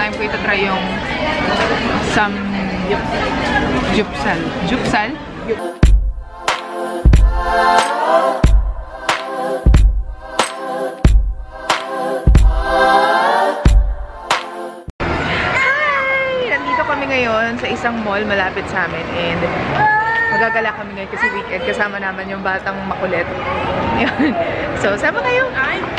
time ko itatry yung samgyupsal. Jupsal? Ngayon sa isang mall malapit sa amin and magagala kami ngayon kasi weekend kasama naman yung batang makulit. So, sama kayo!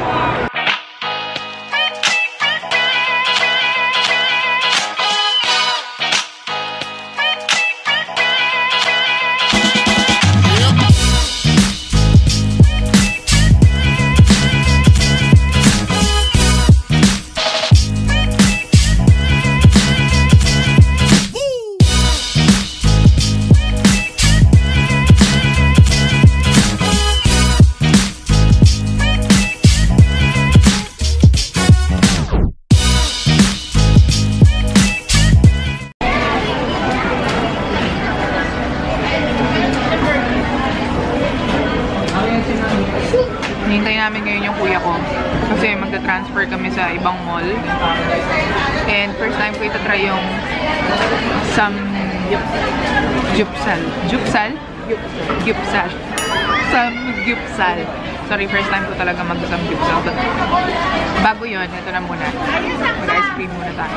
Hintay namin ngayon yung kuya ko kasi magta-transfer kami sa ibang mall. And first time ko itatry yung samgyupsal. Jupsal? Gyupsal. Samgyupsal. Sorry, first time ko talaga mag-samgyupsal. But bago yun, ito na muna. Mag-ice cream muna tayo.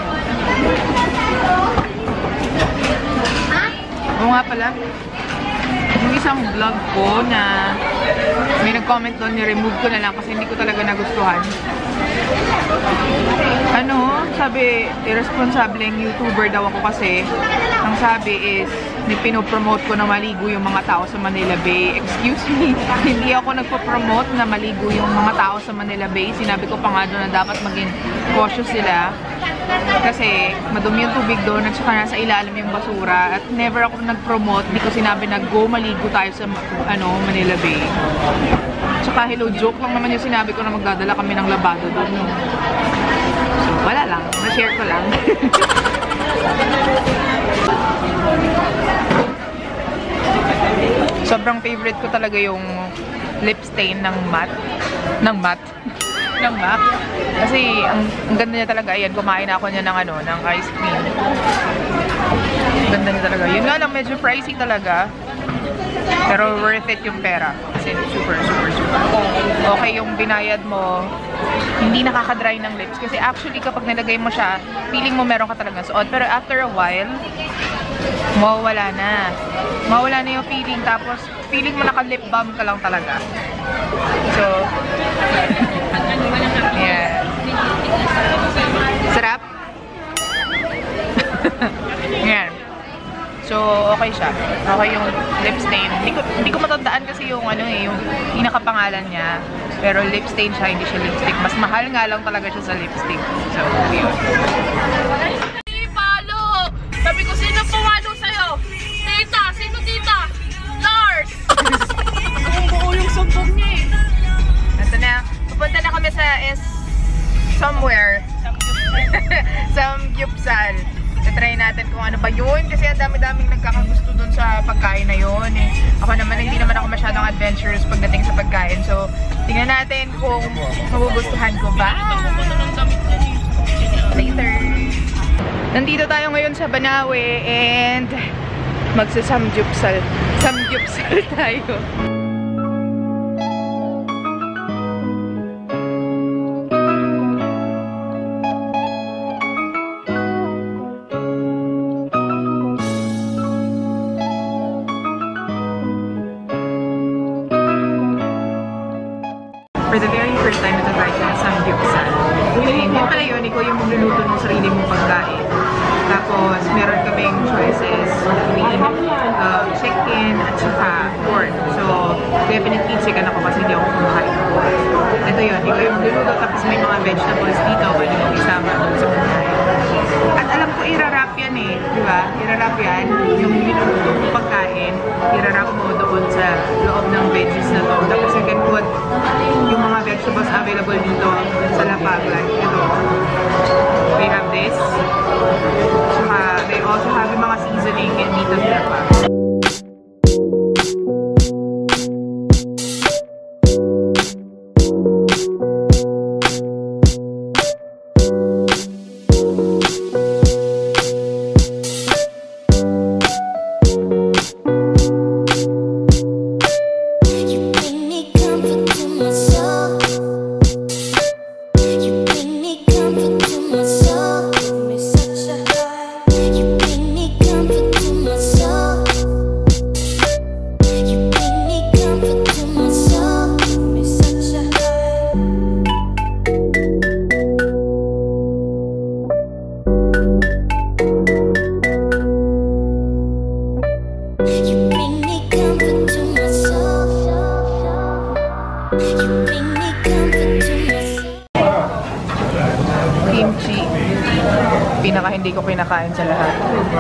Oo nga pala. Yung isang vlog ko na may nag-comment doon, ni-remove ko na lang kasi hindi ko talaga nagustuhan. Ano, sabi, irresponsibleng YouTuber daw ako kasi ang sabi is, pinopromote ko na maligo yung mga tao sa Manila Bay. Excuse me, hindi ako nagpo-promote na maligo yung mga tao sa Manila Bay. Sinabi ko pa nga doon na dapat maging cautious sila kasi madumi yung tubig doon at saka nasa ilalim yung basura at never ako nag-promote, hindi ko sinabi na go maligo tayo sa Manila Bay. Tsaka hello, joke lang naman yung sinabi ko na magdadala kami ng labado doon. So wala lang, na-share ko lang. Sobrang favorite ko talaga yung lip stain ng matte. Ng MAC. Kasi ang ganda niya talaga. Ayan, kumain ako niya ng ng ice cream. Ang ganda niya talaga. Yun nga lang, medyo pricey talaga. Pero worth it yung pera. Kasi super. Okay yung binayad mo. Hindi nakaka-dry ng lips. Kasi actually, kapag nilagay mo siya, feeling mo meron ka talagang suot. Pero after a while, mawawala na. Mawawala na yung feeling. Tapos, feeling mo naka-lip balm ka lang talaga. So, yeah. Sarap? Yan. So, okay siya. Okay yung lip stain. Hindi ko matandaan kasi yung yung pinakapangalan niya. Pero lip stain siya, hindi siya lipstick. Mas mahal nga lang talaga siya sa lipstick. So, yun. Palo! Sabi ko, sino pumalo sa'yo? Tita! Sino tita? Lars! Buo yung sumbong niya eh. Ito na. Pupunta na kami sa somewhere. Samgyupsal. Try natin kung ano ba yun kasi ang dami-daming nagkakagusto dun sa pagkain na yun eh. Ako naman, hindi naman ako masyadong adventurous pagdating sa pagkain. So, tingnan natin kung magugustuhan ko ba. Later! Nandito tayo ngayon sa Banawe and magsa-samgyupsal. Samgyupsal tayo. For the very first time, ito-try ko ng samgyupsal. Hindi pala yun, ikaw yung magluluto ng sarili mong pagkain. Tapos, meron kaming choices between chicken at saka pork. So, definitely chicken ako kasi hindi ako kumakain ng pork. Ito yun, ikaw yung magluluto tapos may mga vegetables dito, pwede mong isama sa pagkain. At alam ko, irarap yan eh, di ba? Irarap yan, yung niluluto mong pagkain, irarap mo doon sa loob ng veggies na to. Tapos you can put yung mga vegetables available dito sa lapag. Like ito, they have this. Saka they also have yung mga seasoning dito sa lapag. kimchi. Pinaka hindi ko pinakain sa lahat.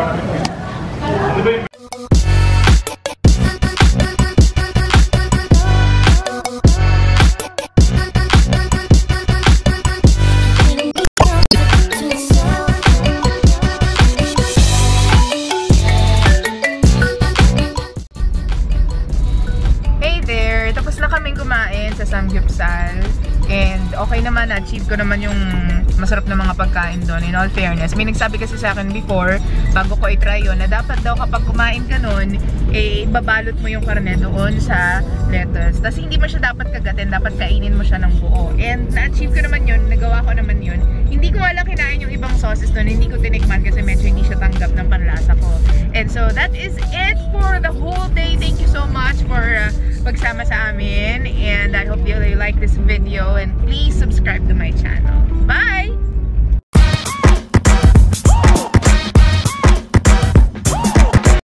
Tapos na kaming kumain sa Samgyupsal and okay naman, na-achieve ko naman yung masarap na mga pagkain doon. In all fairness, may nagsabi kasi sa akin before, bago ko i-try yun, na dapat daw kapag kumain ka nun, eh babalot mo yung karne doon sa lettuce. Tapos hindi mo siya dapat kagatin, dapat kainin mo siya ng buo. And na-achieve ko naman yun, nagawa ko naman yun. Hindi ko nga lang kinain yung ibang sauces doon, hindi ko tinikman kasi medyo hindi siya tanggap ng panlasa ko. And so that is it for the whole day. Thank you so much for pagsama sa amin, and I hope you like this video, and please subscribe to my channel. Bye!